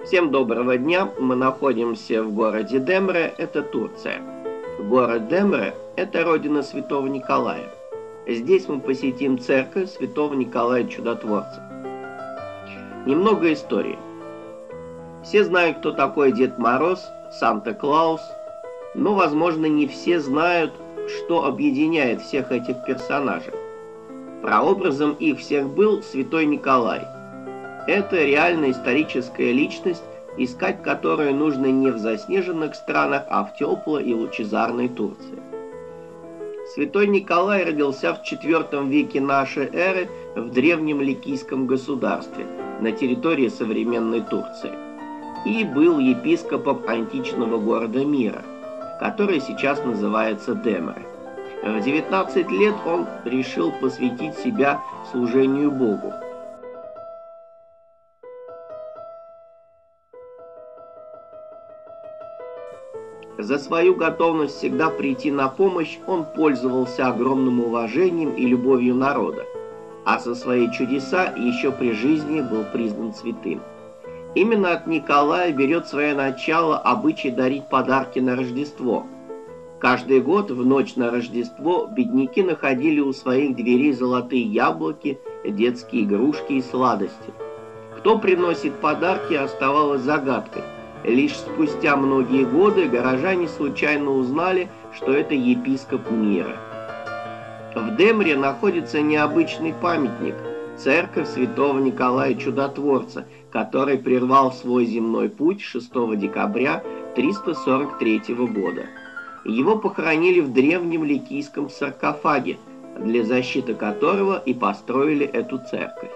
Всем доброго дня! Мы находимся в городе Демре, это Турция. Город Демре – это родина святого Николая. Здесь мы посетим церковь святого Николая Чудотворца. Немного истории. Все знают, кто такой Дед Мороз, Санта-Клаус, но, возможно, не все знают, что объединяет всех этих персонажей. Прообразом их всех был святой Николай. Это реальная историческая личность, искать которую нужно не в заснеженных странах, а в теплой и лучезарной Турции. Святой Николай родился в IV веке нашей эры в древнем Ликийском государстве на территории современной Турции и был епископом античного города Мира, который сейчас называется Демре. В 19 лет он решил посвятить себя служению Богу. За свою готовность всегда прийти на помощь он пользовался огромным уважением и любовью народа, а за свои чудеса еще при жизни был признан святым. Именно от Николая берет свое начало обычай дарить подарки на Рождество. Каждый год в ночь на Рождество бедняки находили у своих дверей золотые яблоки, детские игрушки и сладости. Кто приносит подарки, оставалось загадкой. Лишь спустя многие годы горожане случайно узнали, что это епископ Мира. В Демре находится необычный памятник – церковь святого Николая Чудотворца, который прервал свой земной путь 6 декабря 343 года. Его похоронили в древнем ликийском саркофаге, для защиты которого и построили эту церковь.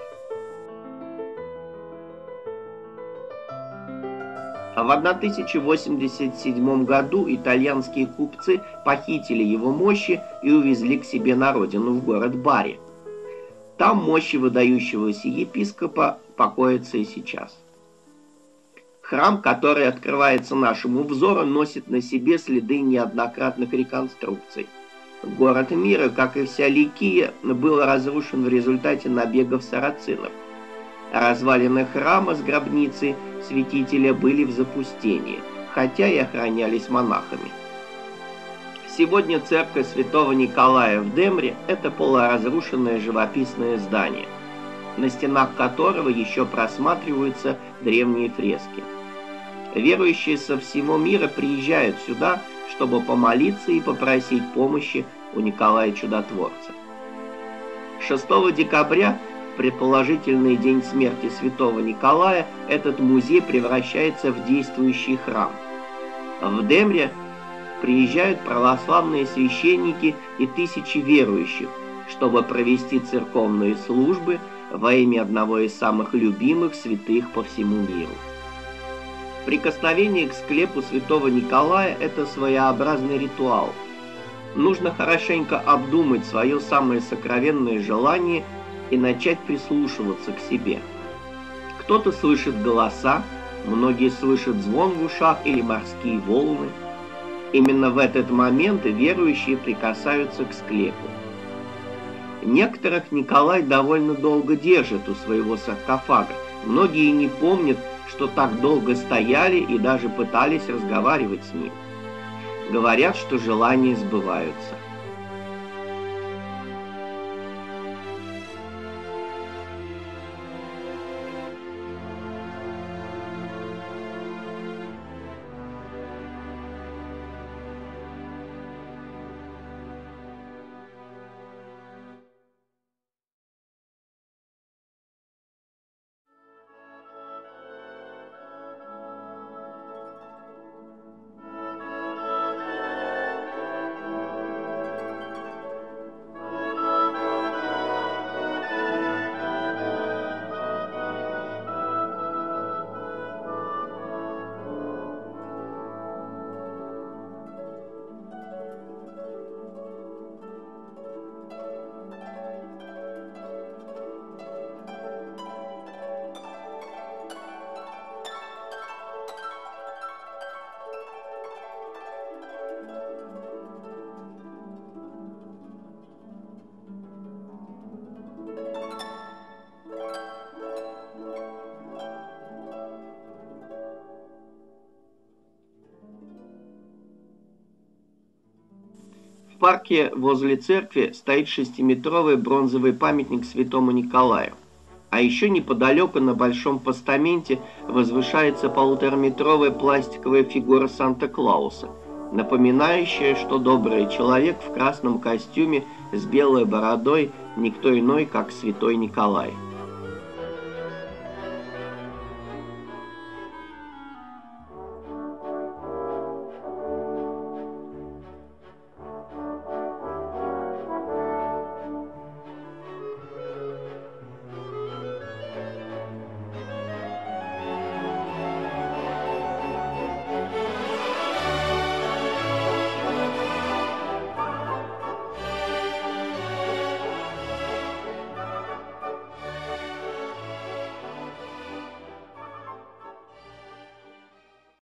В 1087 году итальянские купцы похитили его мощи и увезли к себе на родину в город Бари. Там мощи выдающегося епископа покоятся и сейчас. Храм, который открывается нашему взору, носит на себе следы неоднократных реконструкций. Город Мира, как и вся Ликия, был разрушен в результате набегов сарацинов. Развалины храма с гробницей святителя были в запустении, хотя и охранялись монахами. Сегодня церковь святого Николая в Демре – это полуразрушенное живописное здание, на стенах которого еще просматриваются древние фрески. Верующие со всего мира приезжают сюда, чтобы помолиться и попросить помощи у Николая Чудотворца. 6 декабря, предположительный день смерти святого Николая, этот музей превращается в действующий храм. В Демре приезжают православные священники и тысячи верующих, чтобы провести церковные службы во имя одного из самых любимых святых по всему миру. Прикосновение к склепу святого Николая – это своеобразный ритуал. Нужно хорошенько обдумать свое самое сокровенное желание и начать прислушиваться к себе. Кто-то слышит голоса, многие слышат звон в ушах или морские волны. Именно в этот момент верующие прикасаются к склепу. Некоторых Николай довольно долго держит у своего саркофага. Многие не помнят, что так долго стояли и даже пытались разговаривать с ним. Говорят, что желания сбываются. парке возле церкви стоит 6-метровый бронзовый памятник святому Николаю. А еще неподалеку на большом постаменте возвышается 1,5-метровая пластиковая фигура Санта-Клауса, напоминающая, что добрый человек в красном костюме с белой бородой никто иной, как святой Николай.